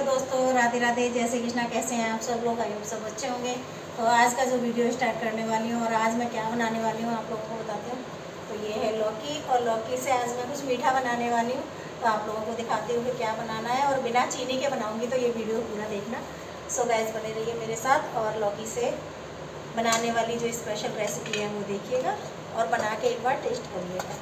Hello दोस्तों, राधे राधे, जय श्री कृष्णा। कैसे हैं आप सब लोग? आई होप सब अच्छे होंगे। तो आज का जो वीडियो स्टार्ट करने वाली हूँ और आज मैं क्या बनाने वाली हूँ आप लोगों को बताती हूँ। तो ये है लौकी, और लौकी से आज मैं कुछ मीठा बनाने वाली हूँ। तो आप लोगों को दिखाती हूँ कि क्या बनाना है, और बिना चीनी के बनाऊँगी, तो ये वीडियो पूरा देखना। सो गाइस, बने रहिए मेरे साथ और लौकी से बनाने वाली जो स्पेशल रेसिपी है वो देखिएगा और बना के एक बार टेस्ट करिएगा।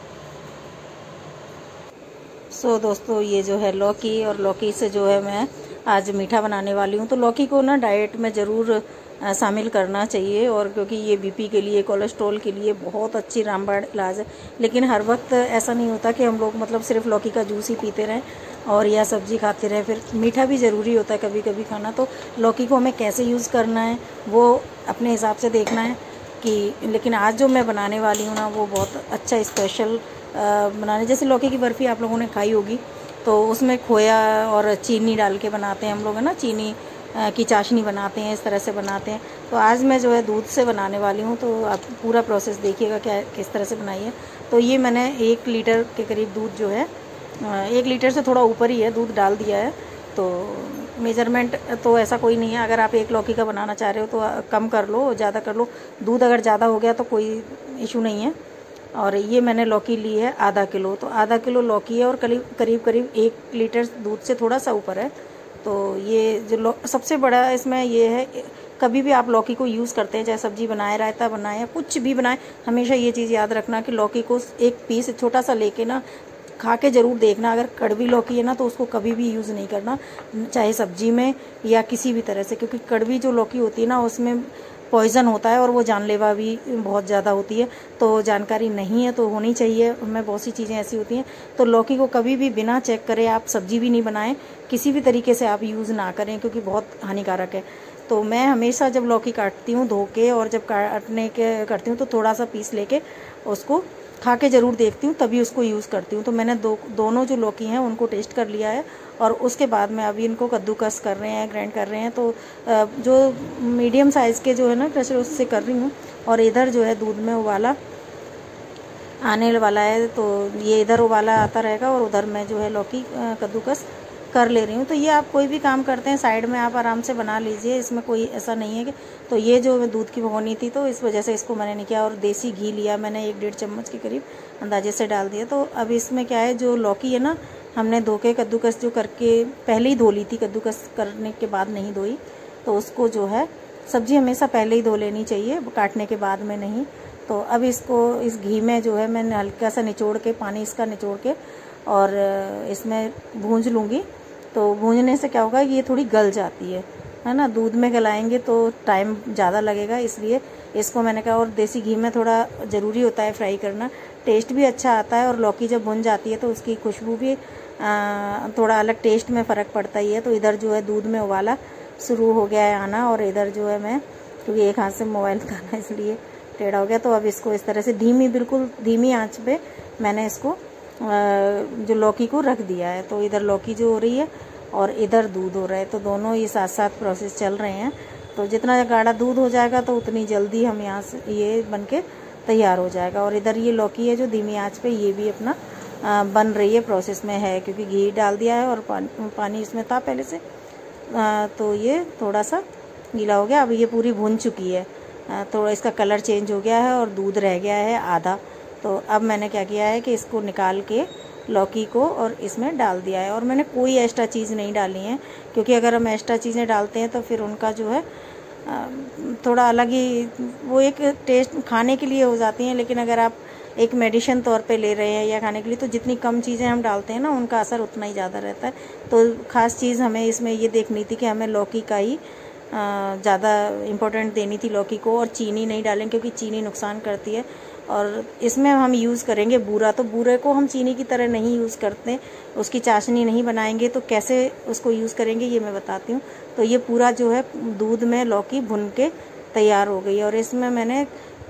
सो दोस्तों, ये जो है लौकी, और लौकी से जो है मैं आज मीठा बनाने वाली हूँ। तो लौकी को ना डाइट में ज़रूर शामिल करना चाहिए, और क्योंकि ये बीपी के लिए, कोलेस्ट्रॉल के लिए बहुत अच्छी रामबाण इलाज है। लेकिन हर वक्त ऐसा नहीं होता कि हम लोग मतलब सिर्फ लौकी का जूस ही पीते रहें और या सब्जी खाते रहें। फिर मीठा भी ज़रूरी होता है कभी कभी खाना। तो लौकी को हमें कैसे यूज़ करना है वो अपने हिसाब से देखना है कि। लेकिन आज जो मैं बनाने वाली हूँ ना, वो बहुत अच्छा स्पेशल बनाने, जैसे लौकी की बर्फ़ी आप लोगों ने खाई होगी, तो उसमें खोया और चीनी डाल के बनाते हैं हम लोग, है ना। चीनी की चाशनी बनाते हैं, इस तरह से बनाते हैं। तो आज मैं जो है दूध से बनाने वाली हूँ। तो आप पूरा प्रोसेस देखिएगा क्या किस तरह से बनाई है। तो ये मैंने 1 लीटर के करीब दूध जो है, 1 लीटर से थोड़ा ऊपर ही है दूध डाल दिया है। तो मेजरमेंट तो ऐसा कोई नहीं है, अगर आप 1 लौकी का बनाना चाह रहे हो तो कम कर लो, ज़्यादा कर लो। दूध अगर ज़्यादा हो गया तो कोई इशू नहीं है। और ये मैंने लौकी ली है आधा किलो। तो आधा किलो लौकी है और करीब करीब 1 लीटर दूध से थोड़ा सा ऊपर है। तो ये जो सबसे बड़ा इसमें ये है, कभी भी आप लौकी को यूज़ करते हैं, चाहे सब्जी बनाए, रायता बनाए या कुछ भी बनाए, हमेशा ये चीज़ याद रखना कि लौकी को एक पीस छोटा सा लेके ना खा के ज़रूर देखना। अगर कड़वी लौकी है ना तो उसको कभी भी यूज़ नहीं करना, चाहे सब्जी में या किसी भी तरह से, क्योंकि कड़वी जो लौकी होती है ना उसमें पॉइज़न होता है और वो जानलेवा भी बहुत ज़्यादा होती है। तो जानकारी नहीं है तो होनी चाहिए, हमें बहुत सी चीज़ें ऐसी होती हैं। तो लौकी को कभी भी बिना चेक करे आप सब्जी भी नहीं बनाएं, किसी भी तरीके से आप यूज़ ना करें, क्योंकि बहुत हानिकारक है। तो मैं हमेशा जब लौकी काटती हूँ धो के, और जब काटने के करती हूँ तो थोड़ा सा पीस लेके उसको खा के ज़रूर देखती हूँ, तभी उसको यूज़ करती हूँ। तो मैंने दोनों जो लौकी हैं उनको टेस्ट कर लिया है, और उसके बाद में अभी इनको कद्दूकस कर रहे हैं, ग्राइंड कर रहे हैं। तो जो मीडियम साइज़ के जो है ना क्रशर, उससे कर रही हूँ। और इधर जो है दूध में उबाला आने वाला है, तो ये इधर उबाला आता रहेगा और उधर मैं जो है लौकी कद्दूकस कर ले रही हूँ। तो ये आप कोई भी काम करते हैं साइड में आप आराम से बना लीजिए, इसमें कोई ऐसा नहीं है कि। तो ये जो दूध की भगोनी थी तो इस वजह से इसको मैंने नहीं किया। और देसी घी लिया मैंने 1-1.5 चम्मच के करीब अंदाजे से डाल दिया। तो अब इसमें क्या है, जो लौकी है ना हमने धो के कद्दूकस जो करके पहले ही धो ली थी, कद्दूकस करने के बाद नहीं धोई। तो उसको जो है, सब्जी हमेशा पहले ही धो लेनी चाहिए, काटने के बाद में नहीं। तो अब इसको इस घी में जो है मैंने हल्का सा निचोड़ के, पानी इसका निचोड़ के और इसमें भूंज लूँगी। तो भूंजने से क्या होगा, ये थोड़ी गल जाती है ना। दूध में गलाएंगे तो टाइम ज़्यादा लगेगा, इसलिए इसको मैंने कहा। और देसी घी में थोड़ा ज़रूरी होता है फ्राई करना, टेस्ट भी अच्छा आता है। और लौकी जब भुन जाती है तो उसकी खुशबू भी थोड़ा अलग टेस्ट में फ़र्क पड़ता ही है। तो इधर जो है दूध में उबाला शुरू हो गया है आना, और इधर जो है मैं, क्योंकि एक हाथ से मोबाइल खाना इसलिए टेढ़ा हो गया। तो अब इसको इस तरह से बिल्कुल धीमी आंच पे मैंने इसको जो लौकी को रख दिया है। तो इधर लौकी जो हो रही है और इधर दूध हो रहा है, तो दोनों ये साथ साथ प्रोसेस चल रहे हैं। तो जितना गाढ़ा दूध हो जाएगा तो उतनी जल्दी हम यहाँ से ये बन के तैयार हो जाएगा। और इधर ये लौकी है जो धीमी आंच पे ये भी अपना बन रही है, प्रोसेस में है, क्योंकि घी डाल दिया है और पानी इसमें था पहले से। तो ये थोड़ा सा गीला हो गया। अब ये पूरी भुन चुकी है, थोड़ा इसका कलर चेंज हो गया है और दूध रह गया है आधा। तो अब मैंने क्या किया है कि इसको निकाल के लौकी को और इसमें डाल दिया है। और मैंने कोई एक्स्ट्रा चीज़ नहीं डाली है, क्योंकि अगर हम एक्स्ट्रा चीज़ें डालते हैं तो फिर उनका जो है थोड़ा अलग ही वो एक टेस्ट खाने के लिए हो जाती हैं। लेकिन अगर आप एक मेडिसिन तौर पे ले रहे हैं या खाने के लिए, तो जितनी कम चीज़ें हम डालते हैं ना उनका असर उतना ही ज़्यादा रहता है। तो ख़ास चीज़ हमें इसमें ये देखनी थी कि हमें लौकी का ही ज़्यादा इम्पोर्टेंट देनी थी लौकी को, और चीनी नहीं डालें, क्योंकि चीनी नुकसान करती है। और इसमें हम यूज़ करेंगे बूरा, तो बूरे को हम चीनी की तरह नहीं यूज़ करते, उसकी चाशनी नहीं बनाएंगे। तो कैसे उसको यूज़ करेंगे ये मैं बताती हूँ। तो ये पूरा जो है दूध में लौकी भुन के तैयार हो गई है, और इसमें मैंने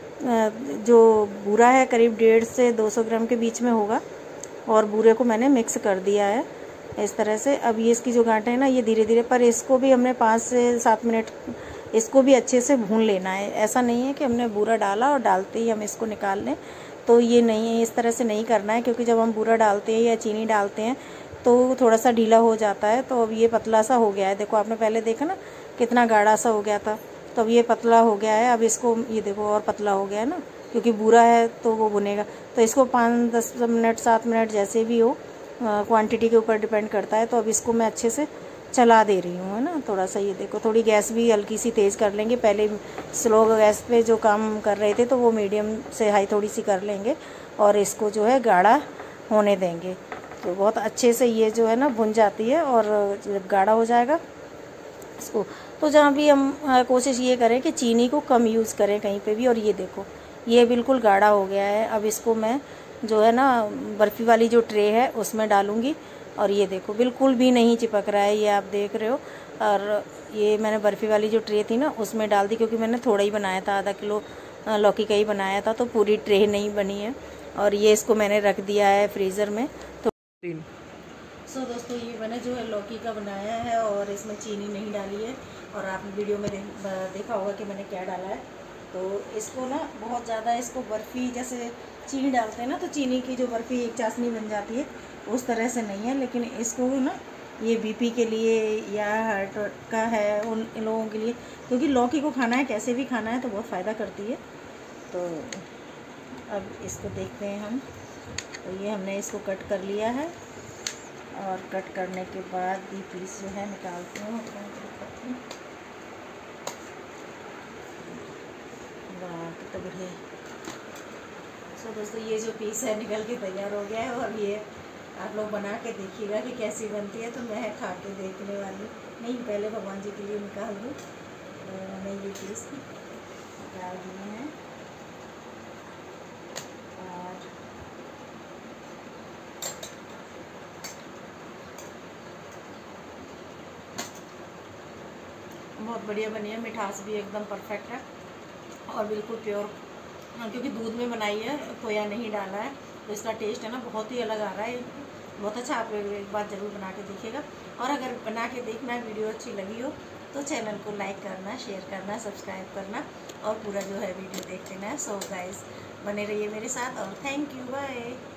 जो बूरा है करीब 150 से 200 ग्राम के बीच में होगा, और बूरे को मैंने मिक्स कर दिया है इस तरह से। अब ये इसकी जो गांठें हैं ना, ये धीरे धीरे, पर इसको भी हमने 5 से 7 मिनट इसको भी अच्छे से भून लेना है। ऐसा नहीं है कि हमने बूरा डाला और डालते ही हम इसको निकाल लें, तो ये नहीं है, इस तरह से नहीं करना है। क्योंकि जब हम बूरा डालते हैं या चीनी डालते हैं तो थोड़ा सा ढीला हो जाता है। तो अब ये पतला सा हो गया है, देखो आपने पहले देखा ना कितना गाढ़ा सा हो गया था, तो अब ये पतला हो गया है। अब इसको ये देखो और पतला हो गया है ना, क्योंकि बुरा है तो वो बुनेगा। तो इसको 5-10 मिनट 7 मिनट जैसे भी हो, क्वांटिटी के ऊपर डिपेंड करता है। तो अब इसको मैं अच्छे से चला दे रही हूँ, है ना। थोड़ा सा ये देखो, थोड़ी गैस भी हल्की सी तेज़ कर लेंगे। पहले स्लो गैस पे जो काम कर रहे थे तो वो मीडियम से हाई थोड़ी सी कर लेंगे और इसको जो है गाढ़ा होने देंगे। तो बहुत अच्छे से ये जो है ना भुन जाती है। और जब गाढ़ा हो जाएगा इसको, तो जहाँ भी हम कोशिश ये करें कि चीनी को कम यूज़ करें कहीं पे भी। और ये देखो ये बिल्कुल गाढ़ा हो गया है। अब इसको मैं जो है ना बर्फ़ी वाली जो ट्रे है उसमें डालूँगी। और ये देखो बिल्कुल भी नहीं चिपक रहा है, ये आप देख रहे हो। और ये मैंने बर्फ़ी वाली जो ट्रे थी ना उसमें डाल दी, क्योंकि मैंने थोड़ा ही बनाया था, आधा किलो लौकी का ही बनाया था, तो पूरी ट्रे नहीं बनी है। और ये इसको मैंने रख दिया है फ्रीज़र में। तो दोस्तों ये मैंने जो है लौकी का बनाया है और इसमें चीनी नहीं डाली है। और आपने वीडियो में देखा होगा कि मैंने क्या डाला है। तो इसको ना बहुत ज़्यादा इसको बर्फ़ी जैसे चीनी डालते हैं ना, तो चीनी की जो बर्फ़ी एक चाशनी बन जाती है उस तरह से नहीं है। लेकिन इसको ना ये बीपी के लिए या हार्ट का है उन लोगों के लिए, क्योंकि लौकी को खाना है कैसे भी खाना है तो बहुत फ़ायदा करती है। तो अब इसको देखते हैं हम। तो ये हमने इसको कट कर लिया है और कट करने के बाद ये पीस जो है निकालती हूँ। कितना बढ़िया। सो दोस्तों ये जो पीस है निकल के तैयार हो गया है। और ये आप लोग बना के देखिएगा कि कैसी बनती है। तो मैं खा के देखने वाली नहीं, पहले भगवान जी के लिए निकाल दूँ। तो मैंने ये पीस निकाल दिए हैं और बहुत बढ़िया बनी है। मिठास भी एकदम परफेक्ट है और बिल्कुल प्योर, क्योंकि दूध में बनाई है, खोया नहीं डाला है। तो इसका टेस्ट है ना बहुत ही अलग आ रहा है, बहुत अच्छा। आप एक बार ज़रूर बना के देखिएगा। और अगर बना के देखना वीडियो अच्छी लगी हो तो चैनल को लाइक करना, शेयर करना, सब्सक्राइब करना और पूरा जो है वीडियो देख लेना है। सो गाइस बने रहिए मेरे साथ और थैंक यू, बाय।